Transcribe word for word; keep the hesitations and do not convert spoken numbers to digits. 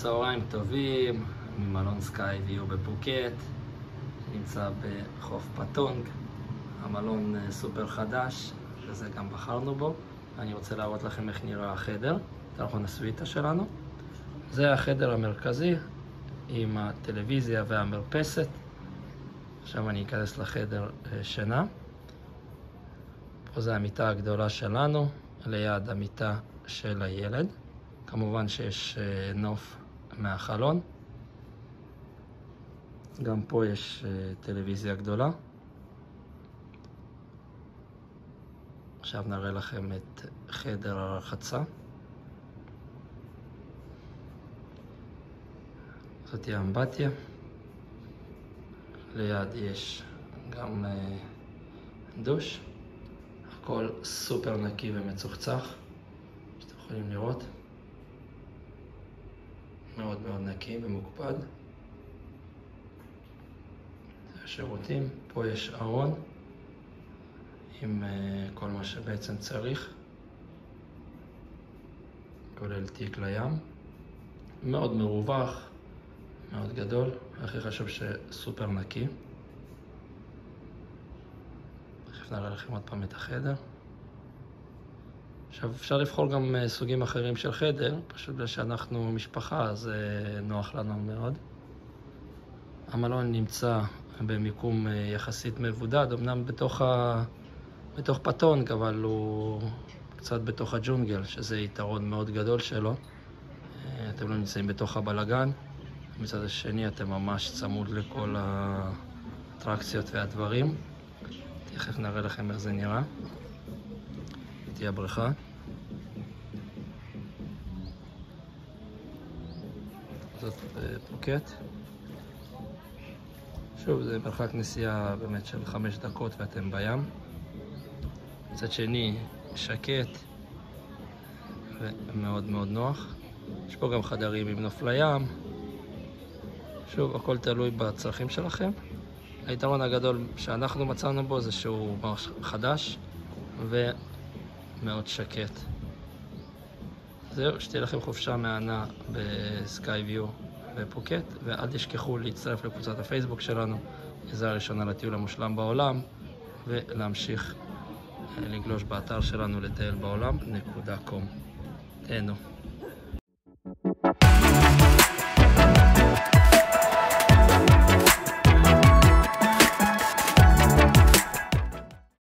צהריים טובים, ממלון סקאי ויו בפוקט, נמצא בחוף פטונג, המלון סופר חדש, וזה גם בחרנו בו. אני רוצה להראות לכם איך נראה החדר, תחון הסוויטה שלנו. זה החדר המרכזי עם הטלוויזיה והמרפסת. עכשיו אני אכנס לחדר שינה. פה זה המיטה הגדולה שלנו, ליד המיטה של הילד. כמובן שיש נוף מהחלון. גם פה יש טלוויזיה גדולה. עכשיו נראה לכם את חדר הרחצה. זאת היא האמבטיה. ליד יש גם דוש. הכל סופר נקי ומצוחצח, שאתם יכולים לראות. מאוד מאוד נקי ומוקפד. זה השירותים. פה יש ארון עם uh, כל מה שבעצם צריך, כולל תיק לים. מאוד מרווח, מאוד גדול, הכי חשוב שסופר נקי. תכף נראה לכם עוד פעם את החדר. עכשיו אפשר לבחור גם סוגים אחרים של חדר, פשוט בגלל שאנחנו משפחה, אז נוח לנו מאוד. המלון נמצא במיקום יחסית מבודד, אמנם בתוך, ה... בתוך פטונג, אבל הוא קצת בתוך הג'ונגל, שזה יתרון מאוד גדול שלו. אתם לא נמצאים בתוך הבלגן, מצד השני אתם ממש צמוד לכל האטרקציות והדברים. תכף נראה לכם איך זה נראה. תהיה הבריכה. זאת פוקט. שוב, זה מרחק נסיעה באמת של חמש דקות ואתם בים. מצד שני, שקט ומאוד מאוד נוח. יש פה גם חדרים עם נוף לים. שוב, הכל תלוי בצרכים שלכם. היתרון הגדול שאנחנו מצאנו בו זה שהוא ממש חדש ומאוד שקט. זהו, שתהיה לכם חופשה מהנה בסקאי ויו בפוקט, ואל תשכחו להצטרף לקבוצת הפייסבוק שלנו, עזרה ראשונה לטיול המושלם בעולם, ולהמשיך לגלוש באתר שלנו לטייל בעולם נקודה קום. תהנו.